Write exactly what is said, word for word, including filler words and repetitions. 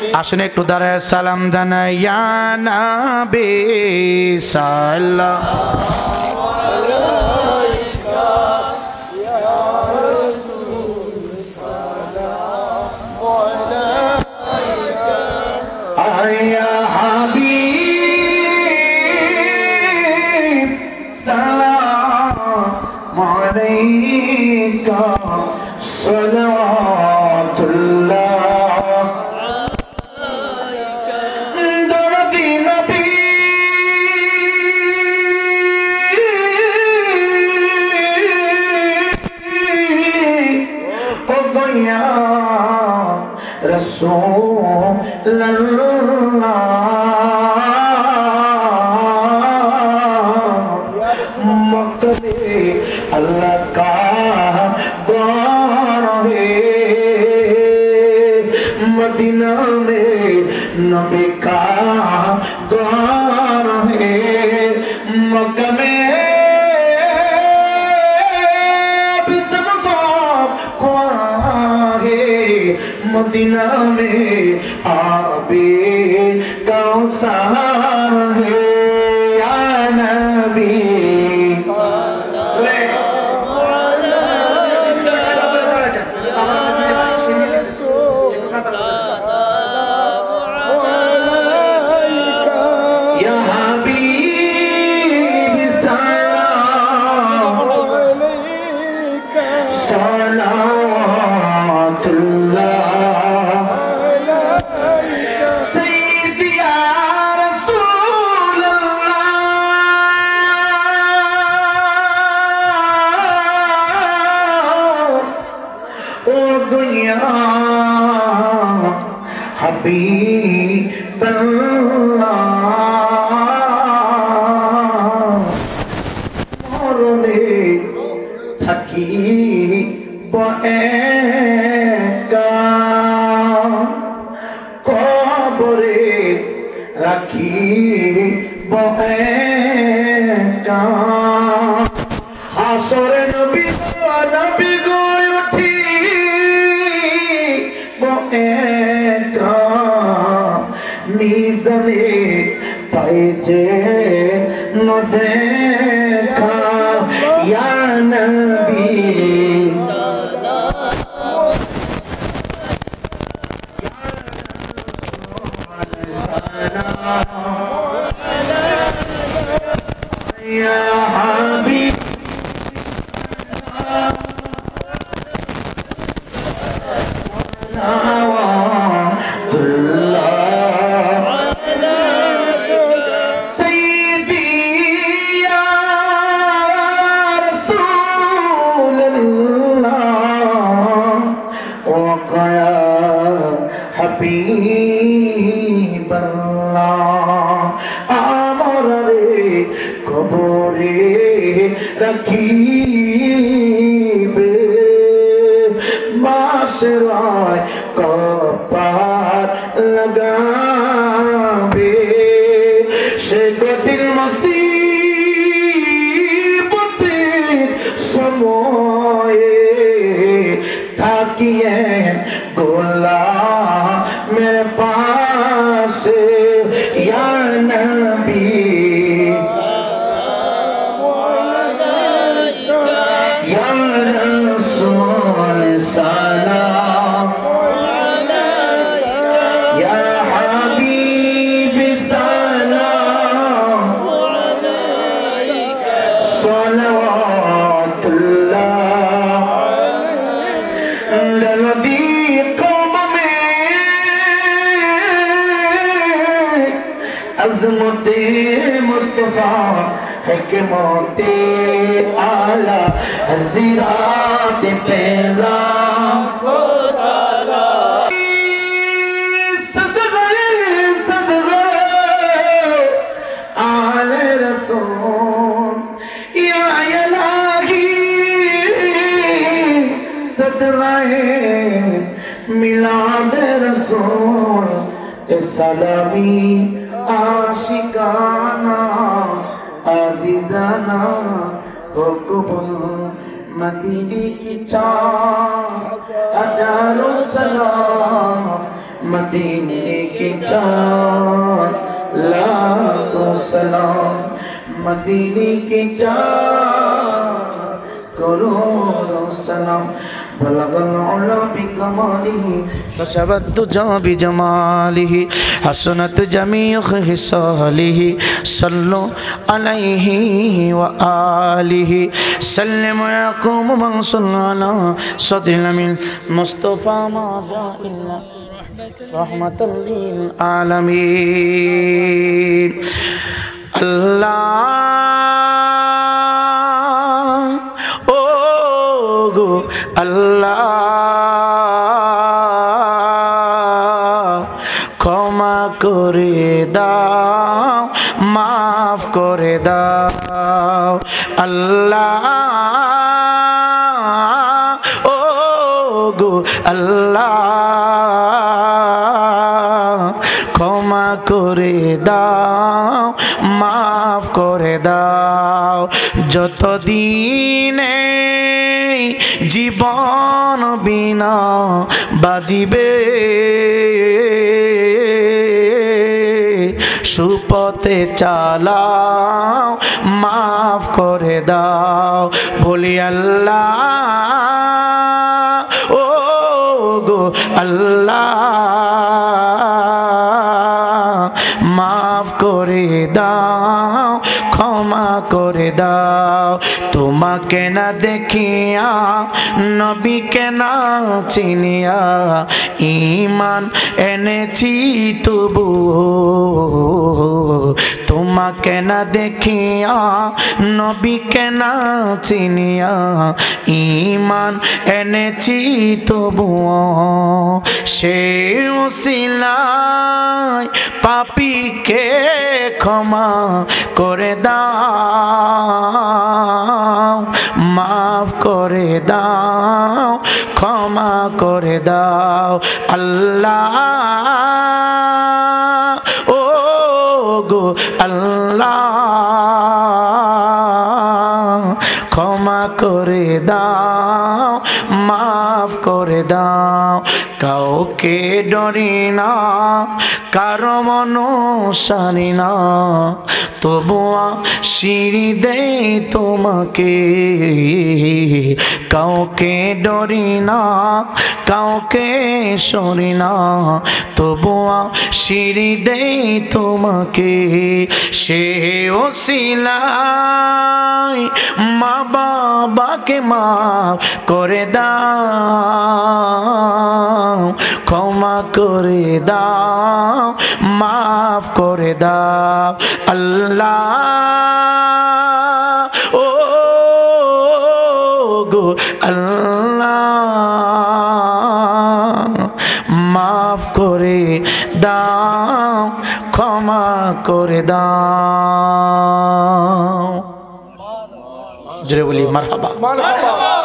আসুন একটু দাঁড়ায় সালাম জানাই ইয়া নবী সাল্লাল্লাহু আলাইকা ইয়া রাসূল সালামু আলাইকা ইয়া হাবিব সালামু আলাইকা সালাতুল্লাহ अल्लाह का द्वार है मदीना में नबी का द्वार है मक्का में भी ज़मज़म कुआं है मदीना में आबे कौसर है या नबी सलामी आशिकाना अजीजाना हुक्मुल मदीने की चाह हजारों सलाम मदीने चाँद लाखों सलाम मदीने के चाँद करोड़ों सलाम बलगल उला बिकमालिही फशबत तुजा बिजमालिही हसनत जमीउ खिसालिही सल्लु अलैहि व आलिही सल्लिम यक़ूम मन सल्लना सदिल मिन मुस्तफ़ा मा जाइल्ला रहमतल लिल आलमीन अल्लाह ओ गो अल्लाह क्षमा करे दाओ माफ करे दाओ अल्लाह ओ गो अल्लाह क्षमा करे दाओ माफ करे दाओ যতদিনে জীবন বিনা বাজিবে সুপথে চালাও মাফ করে দাও বলি আল্লাহ ও গো আল্লাহ মাফ করে দাও ক্ষমা করে দাও তোমাকে না দেখিয়া নবীকে না চিনিয়া ঈমান এনেছি তবু তোমাকে না দেখিয়া নবীকে না চিনিয়া ঈমান এনেছি তবু সে উসিলায় পাপীকে ক্ষমা করে দাও মাফ করে দাও ক্ষমা করে দাও আল্লাহ ও গো আল্লাহ ক্ষমা করে দাও মাফ করে দাও কাউকে ডরি না কারো মনুসারি না তবুয়া সিঁড়ি দেই তোমাকে কাউকে ডরি না কাউকে সরি না তবুয়া সিঁড়ি দেই তোমাকে সে ওসিলায় মা বাবাকে মাফ করে দাও ক্ষমা করে দাও মাফ করে দাও আল্লাহ ও গো আল্লাহ মাফ করে দাও ক্ষমা করে দাও জোরে বলি মারহাবা মারহাবা